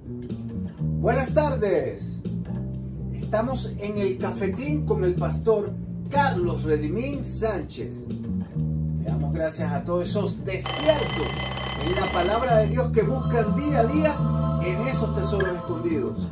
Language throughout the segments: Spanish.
Buenas tardes. Estamos en el cafetín con el pastor Carlos Redimín Sánchez. Le damos gracias a todos esos despiertos en la palabra de Dios que buscan día a día en esos tesoros escondidos.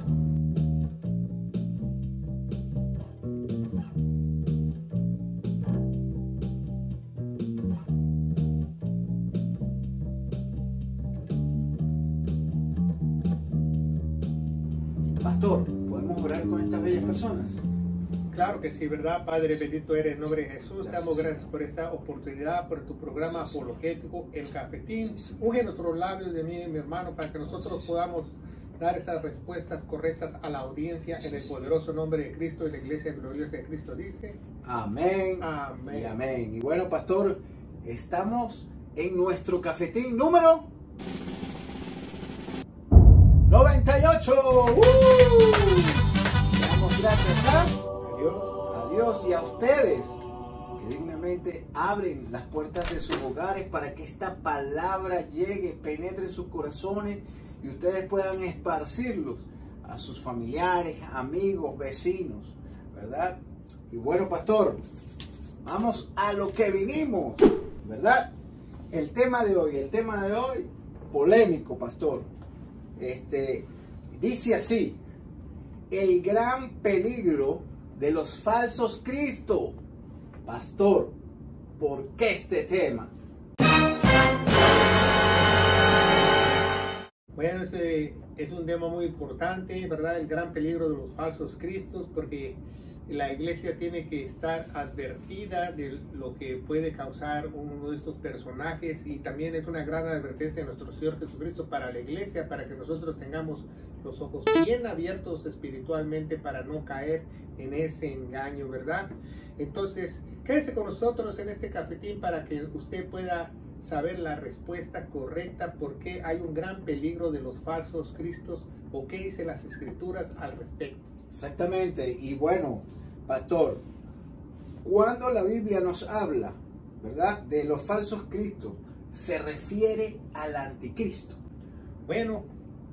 Pastor, ¿podemos orar con estas bellas personas? Claro que sí, ¿verdad? Padre, bendito eres en nombre de Jesús. Damos gracias por esta oportunidad, por tu programa apologético, El Cafetín. Unge nuestros labios de mí y mi hermano para que nosotros podamos dar esas respuestas correctas a la audiencia en el poderoso nombre de Cristo y la iglesia gloriosa de Cristo dice. Amén. Amén. Y amén. Y bueno, pastor, estamos en nuestro cafetín número 98. Damos gracias a Dios y a ustedes que dignamente abren las puertas de sus hogares para que esta palabra llegue, penetre en sus corazones y ustedes puedan esparcirlos a sus familiares, amigos, vecinos, ¿verdad? Y bueno, pastor, vamos a lo que vinimos, ¿verdad? El tema de hoy, polémico, pastor. Dice así: el gran peligro de los falsos Cristo. Pastor, ¿por qué este tema? Bueno, este es un tema muy importante, ¿verdad? El gran peligro de los falsos cristos, porque la iglesia tiene que estar advertida de lo que puede causar uno de estos personajes, y también es una gran advertencia de nuestro Señor Jesucristo para la iglesia, para que nosotros tengamos los ojos bien abiertos espiritualmente para no caer en ese engaño, ¿verdad? Entonces, quédese con nosotros en este cafetín para que usted pueda saber la respuesta correcta, por qué hay un gran peligro de los falsos cristos o qué dicen las escrituras al respecto. Exactamente. Y bueno, pastor, cuando la Biblia nos habla, ¿verdad?, de los falsos cristos, se refiere al anticristo. Bueno,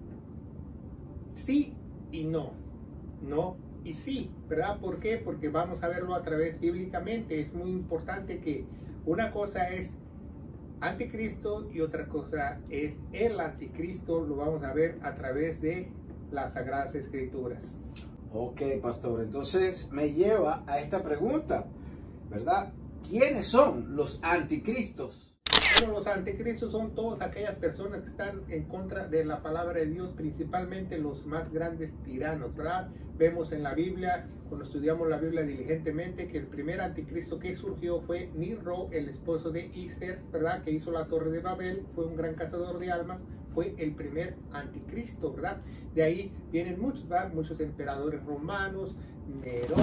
sí y no. No y sí, ¿verdad? ¿Por qué? Porque vamos a verlo a través bíblicamente. Es muy importante que una cosa es anticristo y otra cosa es el anticristo. Lo vamos a ver a través de las Sagradas Escrituras. Ok, pastor, entonces me lleva a esta pregunta, ¿verdad? ¿Quiénes son los anticristos? Bueno, los anticristos son todas aquellas personas que están en contra de la palabra de Dios, principalmente los más grandes tiranos, ¿verdad? Vemos en la Biblia, cuando estudiamos la Biblia diligentemente, que el primer anticristo que surgió fue Niro, el esposo de Esther, ¿verdad?, que hizo la Torre de Babel, fue un gran cazador de almas, fue el primer anticristo, ¿verdad? De ahí vienen muchos, ¿verdad?, muchos emperadores romanos, Nerón,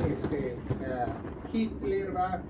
Hitler, ¿verdad?,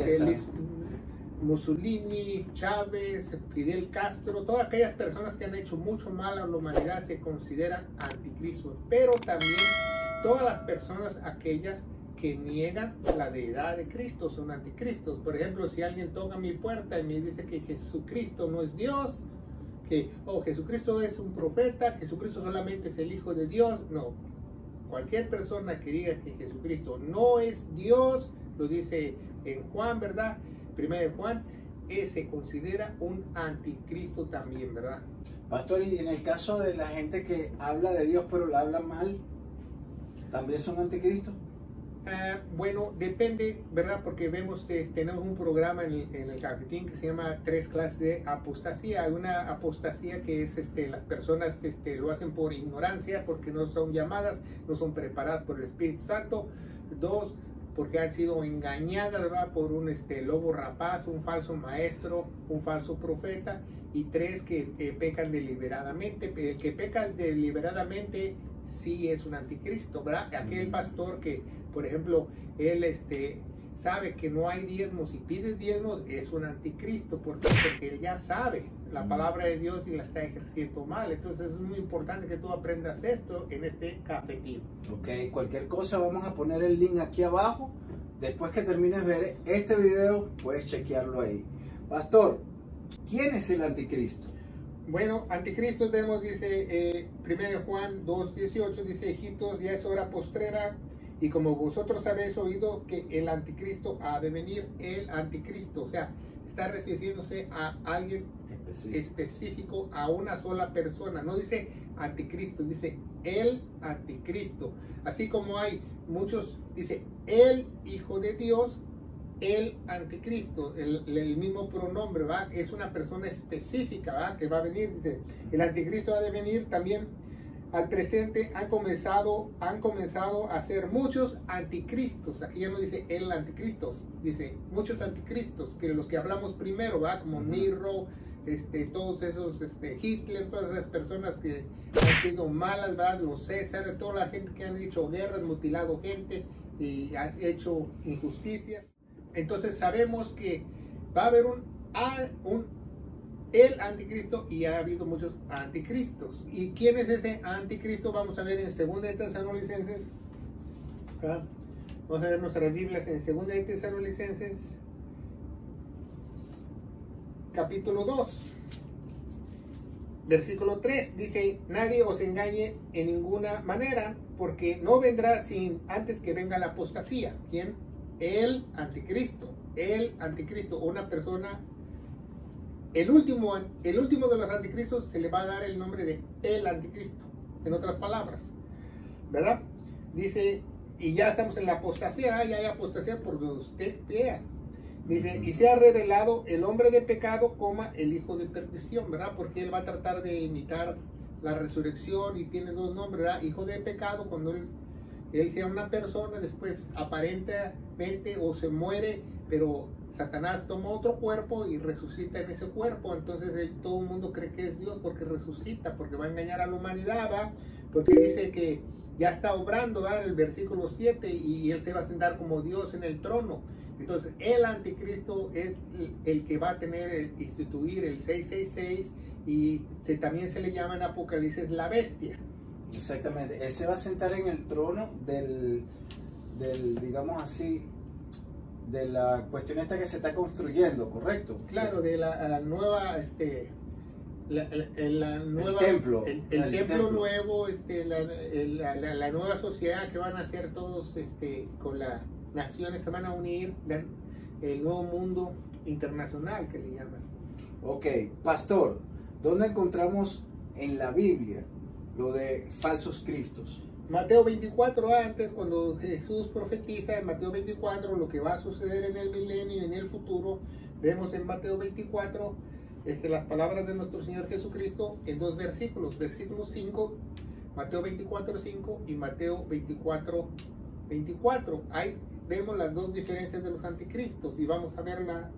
Mussolini, Chávez, Fidel Castro, todas aquellas personas que han hecho mucho mal a la humanidad se consideran anticristos, pero también todas las personas aquellas que niegan la deidad de Cristo son anticristos. Por ejemplo, si alguien toca mi puerta y me dice que Jesucristo no es Dios, que Jesucristo es un profeta, Jesucristo solamente es el Hijo de Dios, no. Cualquier persona que diga que Jesucristo no es Dios, lo dice en Juan, ¿verdad? Primera de Juan, se considera un anticristo también, ¿verdad? Pastor, y en el caso de la gente que habla de Dios pero la habla mal, ¿también son anticristos? Bueno, depende, ¿verdad? Porque vemos que tenemos un programa en el cafetín que se llama 3 clases de apostasía. Hay una apostasía que es las personas lo hacen por ignorancia, porque no son llamadas, no son preparadas por el Espíritu Santo. 2, porque han sido engañadas, ¿verdad?, por un lobo rapaz, un falso maestro, un falso profeta. Y 3, que pecan deliberadamente. El que peca deliberadamente sí es un anticristo, ¿verdad? Aquel pastor que, por ejemplo, él sabe que no hay diezmos y pide diezmos, es un anticristo. ¿Por qué? Porque él ya sabe la palabra de Dios y la está ejerciendo mal. Entonces es muy importante que tú aprendas esto en este cafetín. Ok, cualquier cosa vamos a poner el link aquí abajo. Después que termines de ver este video, puedes chequearlo ahí. Pastor, ¿quién es el anticristo? Bueno, anticristo tenemos, dice 1 Juan 2:18, dice: hijitos, ya es hora postrera, y como vosotros habéis oído que el anticristo ha de venir. El anticristo, o sea, está refiriéndose a alguien específico, a una sola persona. No dice anticristo, dice el anticristo. Así como hay muchos, dice el Hijo de Dios, el anticristo, el mismo pronombre, ¿va? Es una persona específica, ¿va? Que va a venir. Dice, el anticristo ha de venir. También al presente han comenzado a ser muchos anticristos. Aquí ya no dice el anticristo, dice muchos anticristos, que los que hablamos primero, ¿va? Como Nero, todos esos, Hitler, todas esas personas que han sido malas, ¿verdad? Los Césares, toda la gente que han hecho guerras, mutilado gente y ha hecho injusticias. Entonces sabemos que va a haber el anticristo, y ha habido muchos anticristos. ¿Y quién es ese anticristo? Vamos a ver en 2 de Tesalonicenses. Vamos a ver nuestras Biblias en 2 de Tesalonicenses, capítulo 2, versículo 3. Dice: nadie os engañe en ninguna manera, porque no vendrá sin antes que venga la apostasía. ¿Quién? El anticristo, una persona. El último de los anticristos se le va a dar el nombre de el anticristo, en otras palabras, ¿verdad? Dice, y ya estamos en la apostasía, ya hay apostasía por donde usted vea. Dice, y se ha revelado el hombre de pecado, el hijo de perdición, ¿verdad? Porque él va a tratar de imitar la resurrección, y tiene dos nombres, ¿verdad? Hijo de pecado, cuando él sea una persona, después aparentemente o se muere, pero Satanás toma otro cuerpo y resucita en ese cuerpo. Entonces todo el mundo cree que es Dios porque resucita, porque va a engañar a la humanidad, ¿va? Porque dice que ya está obrando, ¿va? En el versículo 7, y él se va a sentar como Dios en el trono. Entonces el anticristo es el que va a instituir el 666, y también se le llama en Apocalipsis la bestia. Exactamente, él se va a sentar en el trono del digamos así, de la cuestión esta que se está construyendo, ¿correcto? Claro, de la nueva, el templo, el templo nuevo, la nueva sociedad que van a hacer todos, con las naciones se van a unir, el nuevo mundo internacional que le llaman. Ok, pastor, ¿dónde encontramos en la Biblia lo de falsos cristos? Mateo 24, antes, cuando Jesús profetiza en Mateo 24 lo que va a suceder en el milenio y en el futuro, vemos en Mateo 24 las palabras de nuestro Señor Jesucristo en dos versículos, versículo 5, Mateo 24, 5 y Mateo 24, 24. Ahí vemos las dos diferencias de los anticristos, y vamos a verla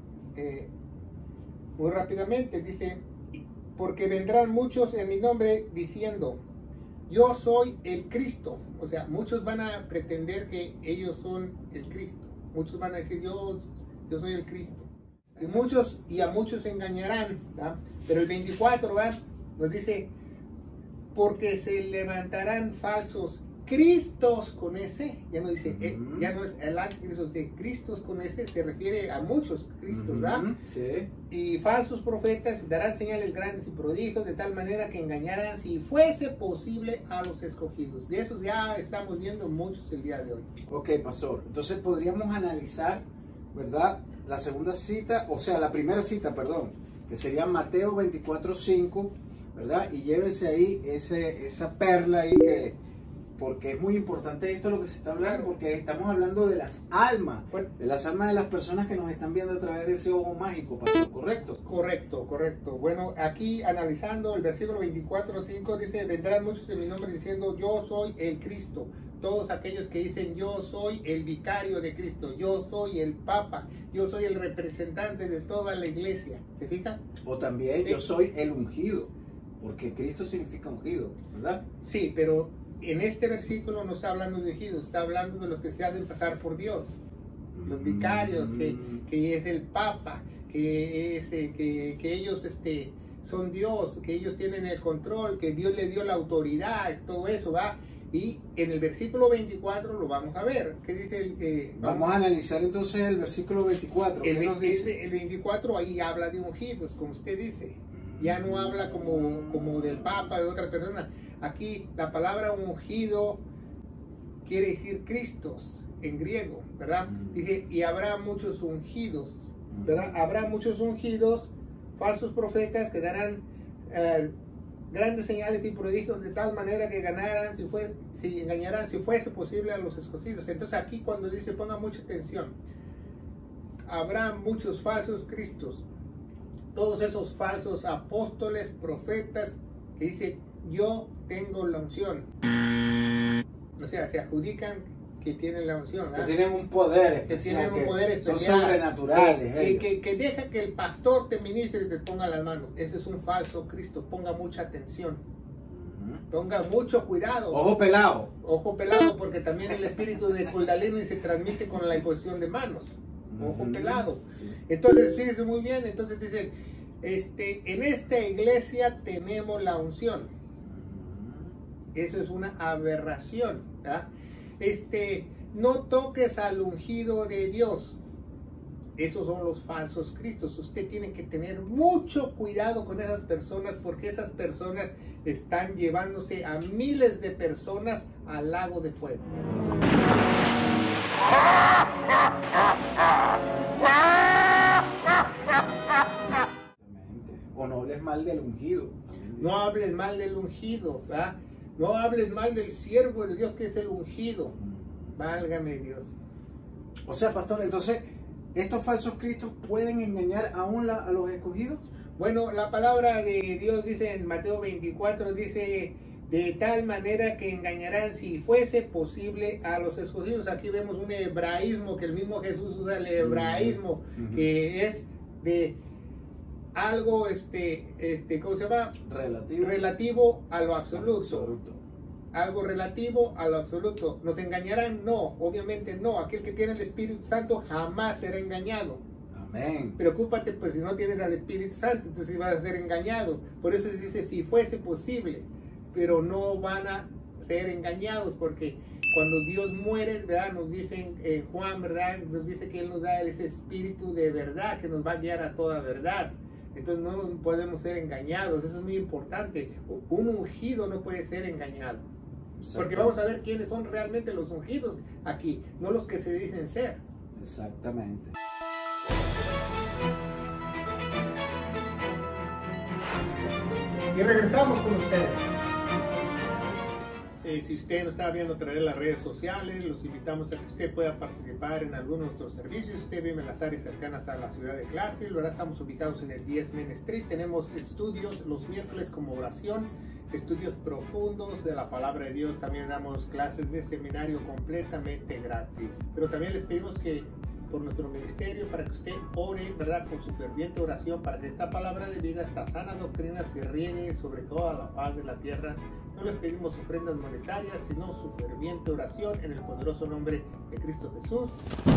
muy rápidamente. Dice, porque vendrán muchos en mi nombre diciendo, yo soy el Cristo. O sea, muchos van a pretender que ellos son el Cristo. Muchos van a decir, yo soy el Cristo. Y a muchos engañarán, ¿verdad? Pero el 24, ¿verdad? Nos dice, porque se levantarán falsos Cristos con ese. Ya no dice, ya no es el anticristo, de Cristos con ese, se refiere a muchos Cristos, ¿verdad? Sí. Y falsos profetas darán señales grandes y prodigios, de tal manera que engañarán, si fuese posible, a los escogidos. De esos ya estamos viendo muchos el día de hoy. Ok, pastor. Entonces podríamos analizar, ¿verdad? La segunda cita, o sea, la primera cita, perdón, que sería Mateo 24, 5, ¿verdad? Y llévense ahí esa perla ahí porque es muy importante esto lo que se está hablando, porque estamos hablando de las almas, de las personas que nos están viendo a través de ese ojo mágico, pastor, ¿correcto? Correcto. Bueno, aquí analizando el versículo 24, 5, dice, vendrán muchos en mi nombre diciendo, yo soy el Cristo. Todos aquellos que dicen, yo soy el vicario de Cristo, yo soy el Papa, yo soy el representante de toda la iglesia. ¿Se fijan? O también, yo soy el ungido, porque Cristo significa ungido, ¿verdad? Sí, pero en este versículo no está hablando de ungidos, está hablando de los que se hacen pasar por Dios, los vicarios, que es el Papa, que ellos son Dios, que ellos tienen el control, que Dios les dio la autoridad, todo eso, ¿va? Y en el versículo 24 lo vamos a ver. ¿Qué dice vamos a analizar entonces el versículo 24. El 24 ahí habla de ungidos, como usted dice. Ya no habla como del Papa, de otra persona. Aquí la palabra ungido quiere decir Cristos en griego, ¿verdad? Dice, y habrá muchos ungidos, ¿verdad? Habrá muchos ungidos, falsos profetas que darán grandes señales y prodigios de tal manera que engañarán si fuese posible a los escogidos. Entonces aquí cuando dice, ponga mucha atención, habrá muchos falsos cristos, todos esos falsos apóstoles, profetas, que dice, yo tengo la unción. O sea, se adjudican que tienen la unción, ¿verdad? Que tienen un poder especial, son sobrenaturales. Que deja que el pastor te ministre y te ponga las manos. Ese es un falso Cristo. Ponga mucha atención. Ponga mucho cuidado. Ojo pelado. Ojo pelado, porque también el espíritu de Kundalini se transmite con la imposición de manos. Ojo pelado. Sí. Entonces, fíjense muy bien. Entonces dicen, en esta iglesia tenemos la unción. Eso es una aberración, ¿verdad? No toques al ungido de Dios. Esos son los falsos cristos. Usted tiene que tener mucho cuidado con esas personas, porque esas personas están llevándose a miles de personas al lago de fuego. O no hables mal del ungido. No hables mal del ungido, ¿verdad? No hables mal del siervo de Dios que es el ungido. Válgame Dios. O sea, pastor, entonces, ¿estos falsos cristos pueden engañar aún a los escogidos? Bueno, la palabra de Dios dice en Mateo 24, dice, de tal manera que engañarán si fuese posible a los escogidos. Aquí vemos un hebraísmo, que el mismo Jesús usa el hebraísmo, que es de algo, ¿cómo se llama? Relativo a lo absoluto. Algo relativo a lo absoluto. ¿Nos engañarán? No, obviamente no. Aquel que tiene el Espíritu Santo jamás será engañado. Amén. Preocúpate, pues, si no tienes al Espíritu Santo, entonces vas a ser engañado. Por eso se dice, si fuese posible, pero no van a ser engañados, porque cuando Dios muere, ¿verdad? Nos dicen, Juan, ¿verdad? Nos dice que Él nos da ese Espíritu de verdad, que nos va a guiar a toda verdad. Entonces no nos podemos ser engañados. Eso es muy importante. Un ungido no puede ser engañado. Porque vamos a ver quiénes son realmente los ungidos aquí, no los que se dicen ser. Exactamente. Y regresamos con ustedes. Si usted nos está viendo a través de las redes sociales, los invitamos a que usted pueda participar en algunos de nuestros servicios. Usted vive en las áreas cercanas a la ciudad de Clarksville, ¿verdad? Estamos ubicados en el 10 Main Street. Tenemos estudios los miércoles como oración, estudios profundos de la palabra de Dios. También damos clases de seminario completamente gratis. Pero también les pedimos que por nuestro ministerio, para que usted ore, ¿verdad? Con su ferviente oración, para que esta palabra de vida, esta sana doctrina se riegue sobre toda la faz de la tierra. No les pedimos ofrendas monetarias, sino su ferviente oración en el poderoso nombre de Cristo Jesús.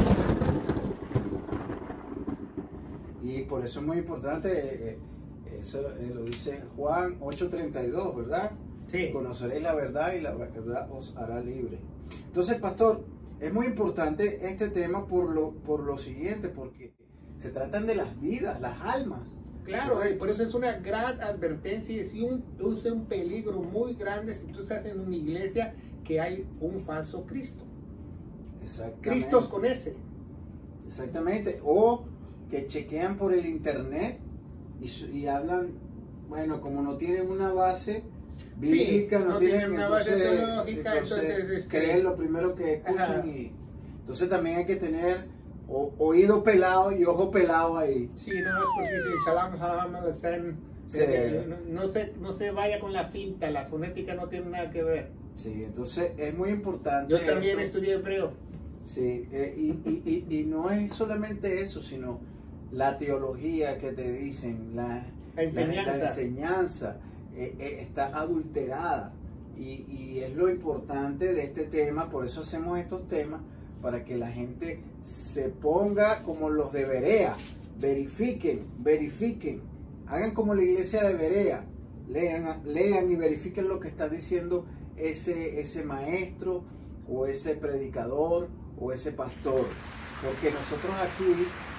Y por eso es muy importante, eso lo dice Juan 8:32, ¿verdad? Sí. Conoceréis la verdad y la verdad os hará libre. Entonces, pastor, es muy importante este tema por lo siguiente, porque se tratan de las vidas, las almas. Claro, por eso es una gran advertencia, es un peligro muy grande si tú estás en una iglesia que hay un falso Cristo. Exactamente. Cristos con ese. Exactamente. O que chequean por el internet y hablan, bueno, como no tienen una base bíblica, sí, no tienen una base teológica, entonces creen lo primero que escuchan. Y entonces también hay que tener oído pelado y ojo pelado ahí. Sí, no es porque no se vaya con la finta, la fonética no tiene nada que ver. Sí, entonces es muy importante. Yo también estudié hebreo. Sí, y no es solamente eso, sino la teología que te dicen, la enseñanza está adulterada. Y es lo importante de este tema, por eso hacemos estos temas, para que la gente se ponga como los de Berea, verifiquen, hagan como la iglesia de Berea, lean y verifiquen lo que está diciendo ese maestro o ese predicador o ese pastor, porque nosotros aquí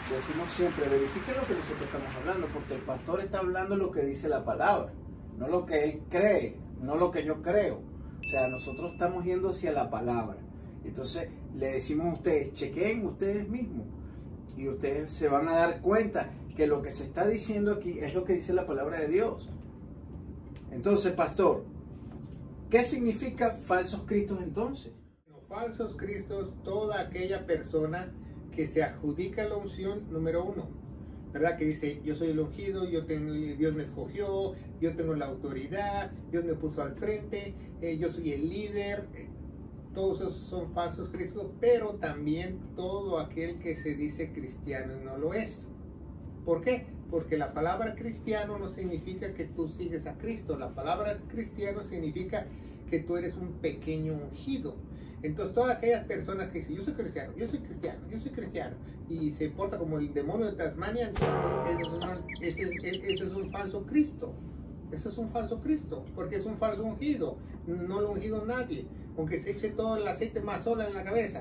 decimos siempre, verifique lo que nosotros estamos hablando, porque el pastor está hablando lo que dice la palabra, no lo que él cree, no lo que yo creo. O sea, nosotros estamos yendo hacia la palabra. Entonces le decimos a ustedes, chequen ustedes mismos y ustedes se van a dar cuenta que lo que se está diciendo aquí es lo que dice la palabra de Dios. Entonces, pastor, ¿qué significa falsos cristos entonces? Falsos cristos, toda aquella persona que se adjudica la unción número uno, ¿verdad? Que dice, yo soy el ungido, Dios me escogió, yo tengo la autoridad, Dios me puso al frente, yo soy el líder. Todos esos son falsos cristos, pero también todo aquel que se dice cristiano y no lo es. ¿Por qué? Porque la palabra cristiano no significa que tú sigues a Cristo. La palabra cristiano significa que tú eres un pequeño ungido. Entonces todas aquellas personas que dicen, yo soy cristiano, yo soy cristiano, yo soy cristiano, y se porta como el demonio de Tasmania, entonces ese es un falso Cristo. Ese es un falso Cristo, porque es un falso ungido. No lo ha ungido nadie, aunque se eche todo el aceite más sola en la cabeza.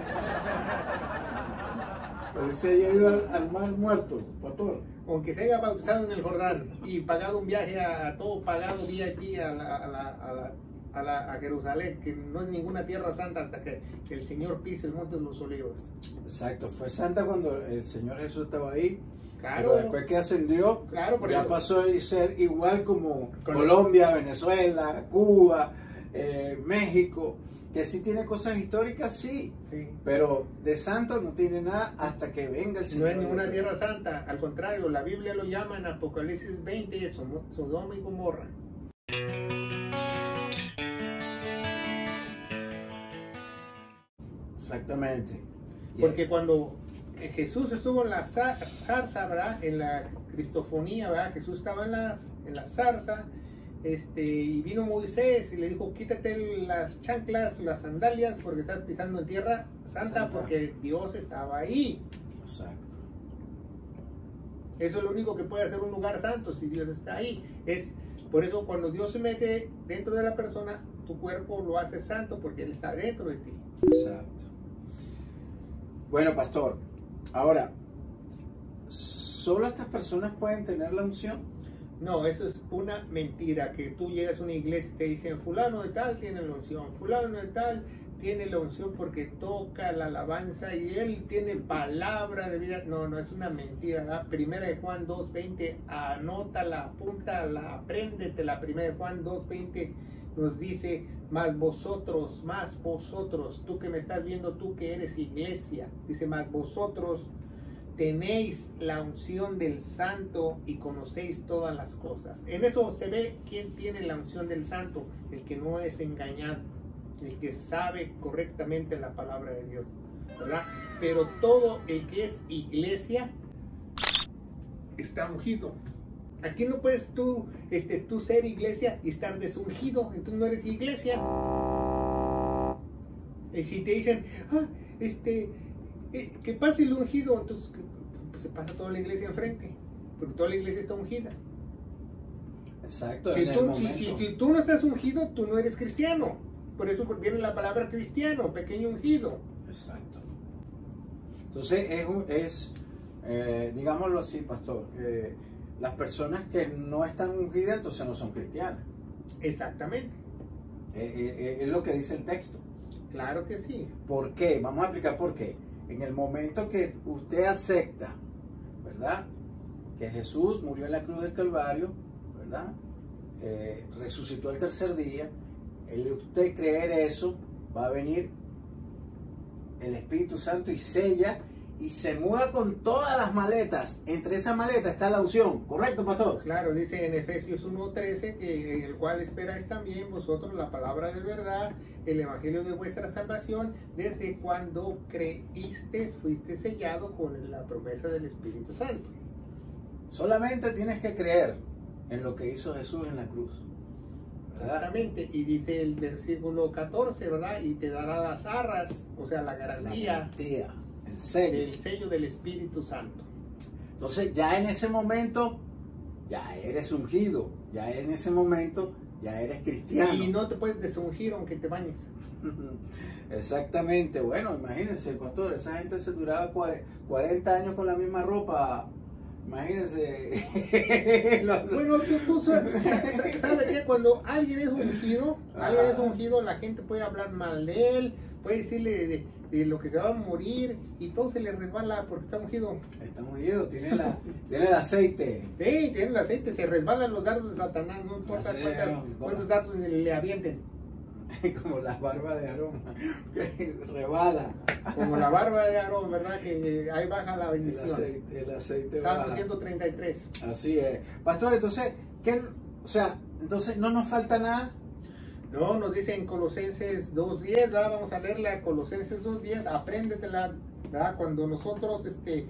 Él se haya ido al mar muerto, pastor. Aunque se haya bautizado en el Jordán y pagado un viaje a todo pagado VIP a Jerusalén, que no es ninguna tierra santa hasta que el Señor pise el monte de los olivos. Exacto, fue santa cuando el Señor Jesús estaba ahí. Claro. Pero después que ascendió, claro, por ya eso pasó a ser igual como Colombia, Venezuela, Cuba, México, que sí tiene cosas históricas, sí, pero de santo no tiene nada hasta que venga el Señor. No es ninguna tierra santa, al contrario, la Biblia lo llama en Apocalipsis 20, Sodoma y Gomorra. Exactamente. Porque cuando Jesús estuvo en la zarza, ¿verdad? En la cristofonía, ¿verdad? Jesús estaba en la zarza, y vino Moisés y le dijo, quítate las chanclas, las sandalias, porque estás pisando en tierra santa, porque Dios estaba ahí. Exacto. Eso es lo único que puede hacer un lugar santo, si Dios está ahí. Por eso cuando Dios se mete dentro de la persona, tu cuerpo lo hace santo, porque Él está dentro de ti. Exacto. Bueno, pastor, ahora, ¿solo estas personas pueden tener la unción? No, eso es una mentira, que tú llegas a una iglesia y te dicen, fulano de tal tiene la unción, fulano de tal tiene la unción porque toca la alabanza y él tiene palabra de vida. No, no, es una mentira, ¿verdad? Primera de Juan 2:20, anótala, apúntala, apréndetela. Primera de Juan 2:20 nos dice, más vosotros, tú que me estás viendo, tú que eres iglesia, dice, más vosotros tenéis la unción del santo y conocéis todas las cosas. En eso se ve quién tiene la unción del santo, el que no es engañado, el que sabe correctamente la palabra de Dios, ¿verdad? Pero todo el que es iglesia está ungido. Aquí no puedes tú ser iglesia y estar desungido, entonces no eres iglesia. Y si te dicen, que pase el ungido, entonces pues se pasa toda la iglesia enfrente, porque toda la iglesia está ungida. Exacto. Si tú no estás ungido, tú no eres cristiano. Por eso viene la palabra cristiano, pequeño ungido. Exacto. Entonces digámoslo así, pastor, las personas que no están ungidas entonces no son cristianas. Exactamente. Es lo que dice el texto. Claro que sí. ¿Por qué? Vamos a explicar por qué. En el momento que usted acepta, ¿verdad?, que Jesús murió en la cruz del Calvario, ¿verdad?, resucitó el tercer día, el de usted creer eso, va a venir el Espíritu Santo y sella y se muda con todas las maletas. Entre esas maletas está la unción, ¿correcto, pastor? Claro, dice en Efesios 1:13 que el cual esperáis también vosotros la palabra de verdad, el evangelio de vuestra salvación, desde cuando creísteis, fuiste sellado con la promesa del Espíritu Santo. Solamente tienes que creer en lo que hizo Jesús en la cruz, ¿verdad? Exactamente, y dice el versículo 14, ¿verdad? Y te dará las arras, o sea, la garantía. El sello del Espíritu Santo. Entonces ya en ese momento ya eres ungido, ya en ese momento ya eres cristiano. Y no te puedes desungir aunque te bañes. Exactamente. Bueno, imagínense, pastor, esa gente se duraba 40 años con la misma ropa. Imagínense. Bueno, tú sabes que cuando alguien es ungido, la gente puede hablar mal de él, puede decirle de lo que se va a morir y todo se le resbala porque está ungido. Está ungido, tiene el aceite. Sí, tiene el aceite, se resbalan los dardos de Satanás, no importa cuántos dardos le avienten. Como la barba de Aarón, que rebala. Como la barba de Aarón, ¿verdad? Que ahí baja la bendición. El aceite Salmo 133. Así es. Pastor, entonces, entonces no nos falta nada. No, nos dice en Colosenses 2.10, ¿verdad? Vamos a leerla, Colosenses 2.10, apréndetela, ¿verdad? Cuando nosotros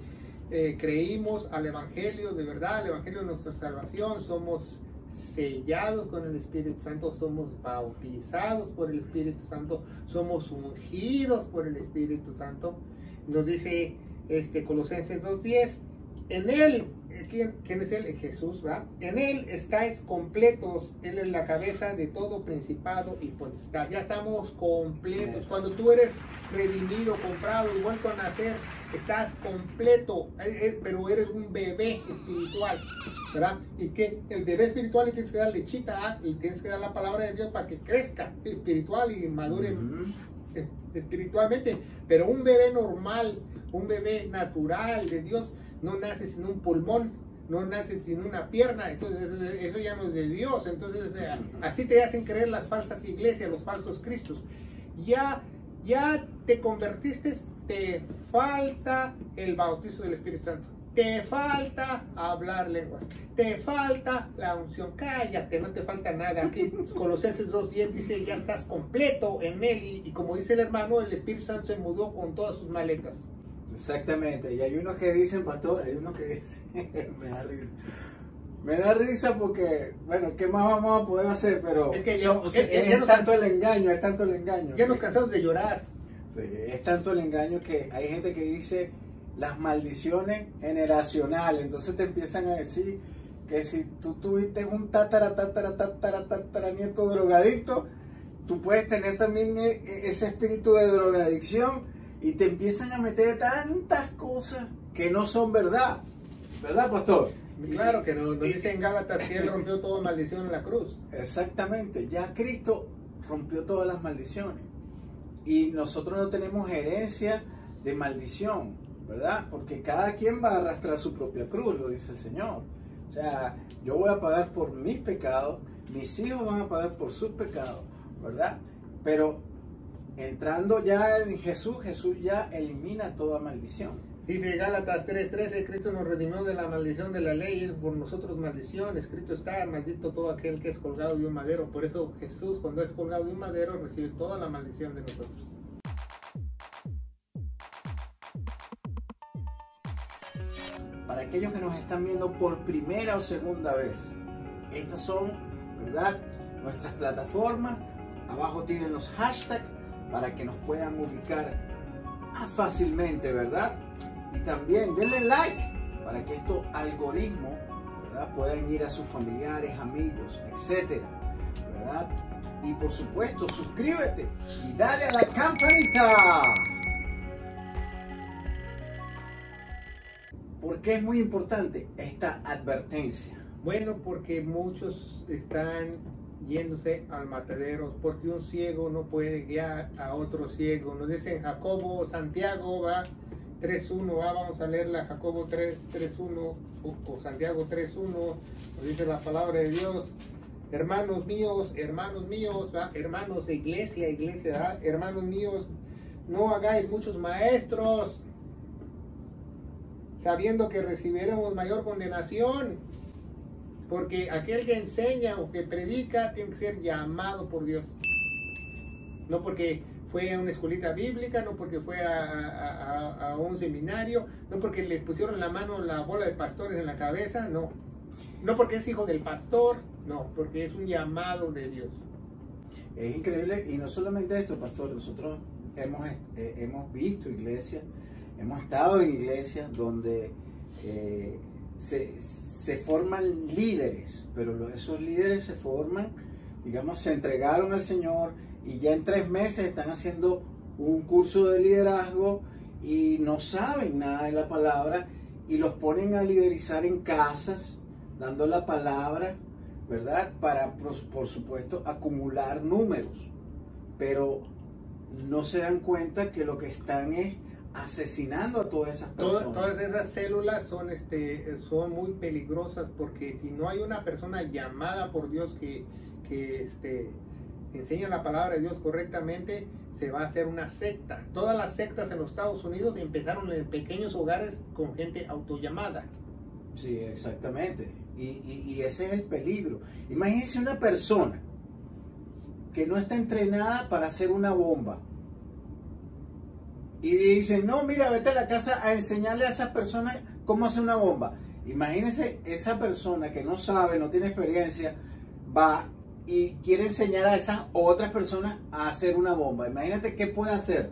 creímos al Evangelio, de verdad, al Evangelio de nuestra salvación, somos sellados con el Espíritu Santo, somos bautizados por el Espíritu Santo, somos ungidos por el Espíritu Santo. Nos dice Colosenses 2.10, en él, ¿quién es él? Jesús, ¿verdad? En él estáis completos, él es la cabeza de todo principado y potestad. Ya estamos completos. Cuando tú eres redimido, comprado y vuelto a nacer, estás completo, pero eres un bebé espiritual, ¿verdad? Y que el bebé espiritual le tienes que dar lechita, le tienes que dar la palabra de Dios para que crezca espiritual y madure espiritualmente. Pero un bebé normal, un bebé natural de Dios, no nace sin un pulmón, no nace sin una pierna, entonces eso ya no es de Dios. Entonces así te hacen creer las falsas iglesias, los falsos cristos. Ya te convertiste, te falta el bautizo del Espíritu Santo, te falta hablar lenguas, te falta la unción. Cállate, no te falta nada. Aquí Colosenses 2.10 dice, ya estás completo en él, y como dice el hermano, el Espíritu Santo se mudó con todas sus maletas. Exactamente, y hay unos que dicen, pastor, hay unos que dicen, me da risa porque, bueno, ¿qué más vamos a poder hacer? Pero es tanto el engaño. Ya nos cansamos de llorar. Sí, es tanto el engaño que hay gente que dice las maldiciones generacionales, entonces te empiezan a decir que si tú tuviste un tataranieto drogadicto, tú puedes tener también ese espíritu de drogadicción. Y te empiezan a meter tantas cosas que no son verdad. ¿Verdad, pastor? Claro que no. Nos dice en Gálatas que él rompió toda maldición en la cruz. Exactamente. Ya Cristo rompió todas las maldiciones. Y nosotros no tenemos herencia de maldición, ¿verdad? Porque cada quien va a arrastrar su propia cruz, lo dice el Señor. O sea, yo voy a pagar por mis pecados, mis hijos van a pagar por sus pecados, ¿verdad? Pero entrando ya en Jesús, Jesús ya elimina toda maldición. Dice Gálatas 3:13, Cristo nos redimió de la maldición de la ley, es por nosotros maldición, escrito está, maldito todo aquel que es colgado de un madero. Por eso Jesús, cuando es colgado de un madero, recibe toda la maldición de nosotros. Para aquellos que nos están viendo por primera o segunda vez, estas son, ¿verdad?, nuestras plataformas. Abajo tienen los hashtags para que nos puedan ubicar más fácilmente, ¿verdad? Y también denle like para que estos algoritmos, ¿verdad?, puedan ir a sus familiares, amigos, etcétera, ¿verdad? Y por supuesto, suscríbete y dale a la campanita. ¿Por qué es muy importante esta advertencia? Bueno, porque muchos están yéndose al matadero, porque un ciego no puede guiar a otro ciego. Nos dicen Jacobo, Santiago, va 3.1, vamos a leerla, Jacobo 3.1 o Santiago 3.1, nos dice la palabra de Dios. Hermanos míos, ¿va? Hermanos de iglesia, ¿va? Hermanos míos, no hagáis muchos maestros, sabiendo que recibiremos mayor condenación. Porque aquel que enseña o que predica tiene que ser llamado por Dios. No porque fue a una escuelita bíblica, no porque fue a un seminario, no porque le pusieron la mano la bola de pastores en la cabeza, no. No porque es hijo del pastor, no, porque es un llamado de Dios. Es increíble, y no solamente esto, pastor, nosotros hemos visto iglesias, hemos estado en iglesias donde se forman líderes, pero esos líderes se forman digamos, se entregaron al Señor y ya en 3 meses están haciendo un curso de liderazgo y no saben nada de la palabra y los ponen a liderizar en casas, dando la palabra, ¿verdad? Para, por supuesto, acumular números. Pero no se dan cuenta que lo que están es asesinando a todas esas personas. Todas esas células son muy peligrosas, porque si no hay una persona llamada por Dios que enseña la palabra de Dios correctamente, se va a hacer una secta. Todas las sectas en los Estados Unidos empezaron en pequeños hogares con gente autollamada. Sí, exactamente. Y ese es el peligro. Imagínense una persona que no está entrenada para hacer una bomba. Y dicen, no, mira, vete a la casa a enseñarle a esas personas cómo hacer una bomba. Imagínense esa persona que no sabe, no tiene experiencia, va y quiere enseñar a esas otras personas a hacer una bomba. Imagínate qué puede hacer.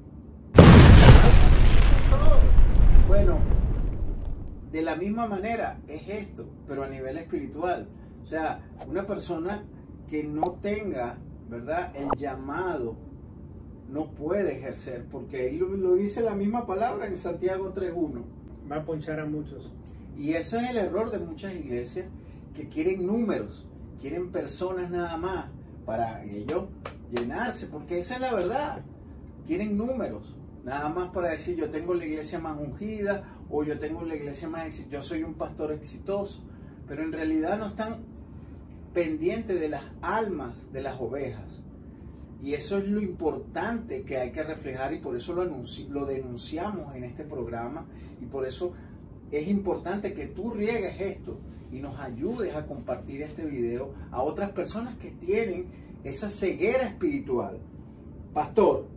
Bueno, de la misma manera es esto, pero a nivel espiritual. O sea, una persona que no tenga, ¿verdad?, el llamado, no puede ejercer, porque ahí lo dice la misma palabra en Santiago 3:1. Va a ponchar a muchos. Y eso es el error de muchas iglesias, que quieren números, quieren personas nada más para ellos llenarse, porque esa es la verdad. Quieren números, nada más para decir yo tengo la iglesia más ungida o yo tengo la iglesia más exitosa, yo soy un pastor exitoso, pero en realidad no están pendientes de las almas de las ovejas. Y eso es lo importante que hay que reflejar, y por eso lo denunciamos en este programa, y por eso es importante que tú riegues esto y nos ayudes a compartir este video a otras personas que tienen esa ceguera espiritual. Pastor,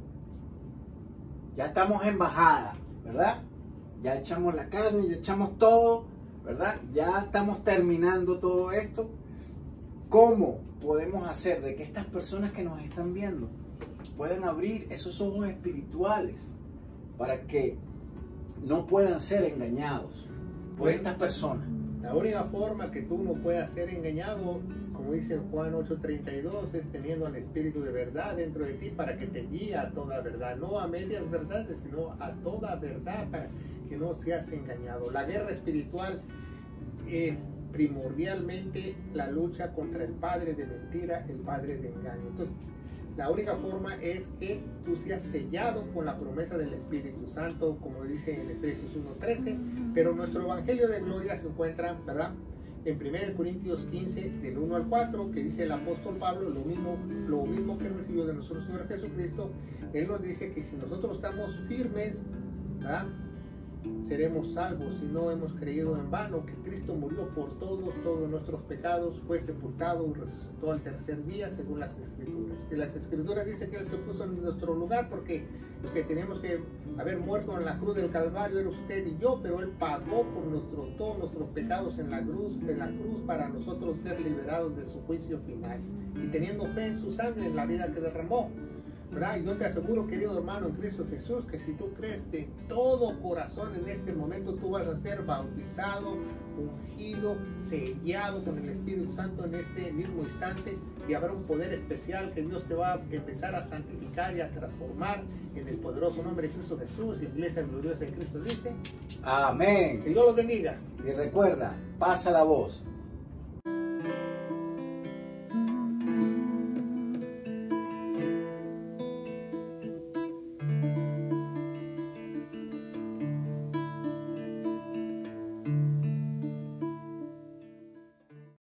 ya estamos en bajada, ¿verdad? Ya echamos la carne, ya echamos todo, ¿verdad? Ya estamos terminando todo esto. ¿Cómo podemos hacer de que estas personas que nos están viendo puedan abrir esos ojos espirituales para que no puedan ser engañados por estas personas? La única forma que tú no puedas ser engañado, como dice Juan 8:32, es teniendo al Espíritu de verdad dentro de ti para que te guíe a toda verdad, no a medias verdades, sino a toda verdad, para que no seas engañado. La guerra espiritual es primordialmente la lucha contra el padre de mentira, el padre de engaño. Entonces, la única forma es que tú seas sellado con la promesa del Espíritu Santo, como dice en Efesios 1:13, pero nuestro evangelio de gloria se encuentra, ¿verdad?, en 1 Corintios 15, del 1 al 4, que dice el apóstol Pablo, lo mismo que recibió de nuestro Señor Jesucristo. Él nos dice que si nosotros estamos firmes, ¿verdad?, seremos salvos si no hemos creído en vano, que Cristo murió por todos nuestros pecados, fue sepultado y resucitó al tercer día según las Escrituras. Y las Escrituras dicen que Él se puso en nuestro lugar, porque los que teníamos que haber muerto en la cruz del Calvario era usted y yo, pero Él pagó por todos nuestros pecados en la cruz para nosotros ser liberados de su juicio final, y teniendo fe en su sangre, en la vida que derramó, ¿verdad? Y yo te aseguro, querido hermano en Cristo Jesús, que si tú crees de todo corazón en este momento, tú vas a ser bautizado, ungido, sellado con el Espíritu Santo en este mismo instante, y habrá un poder especial que Dios te va a empezar a santificar y a transformar en el poderoso nombre de Cristo Jesús. La iglesia gloriosa de Cristo dice: amén. Que Dios los bendiga. Y recuerda, pasa la voz.